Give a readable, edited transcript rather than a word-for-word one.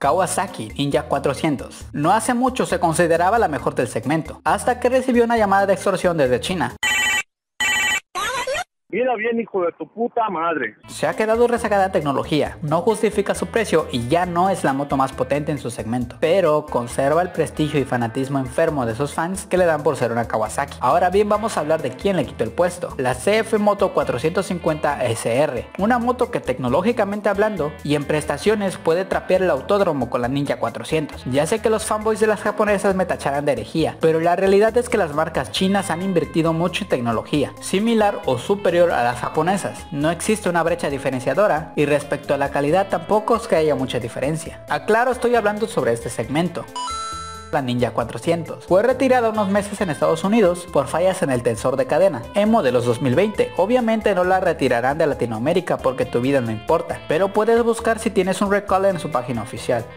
Kawasaki Ninja 400. No hace mucho se consideraba la mejor del segmento, hasta que recibió una llamada de extorsión desde China. Mira bien, hijo de tu puta madre. Se ha quedado rezagada en tecnología, no justifica su precio y ya no es la moto más potente en su segmento, pero conserva el prestigio y fanatismo enfermo de sus fans que le dan por ser una Kawasaki. Ahora bien, vamos a hablar de quién le quitó el puesto. La CF Moto 450 SR, una moto que tecnológicamente hablando y en prestaciones puede trapear el autódromo con la Ninja 400. Ya sé que los fanboys de las japonesas me tacharán de herejía, pero la realidad es que las marcas chinas han invertido mucho en tecnología, similar o superior a las japonesas. No existe una brecha diferenciadora y respecto a la calidad tampoco es que haya mucha diferencia. Aclaro, estoy hablando sobre este segmento. La Ninja 400 fue retirada unos meses en Estados Unidos por fallas en el tensor de cadena en modelos 2020. Obviamente no la retirarán de Latinoamérica porque tu vida no importa, pero puedes buscar si tienes un recall en su página oficial.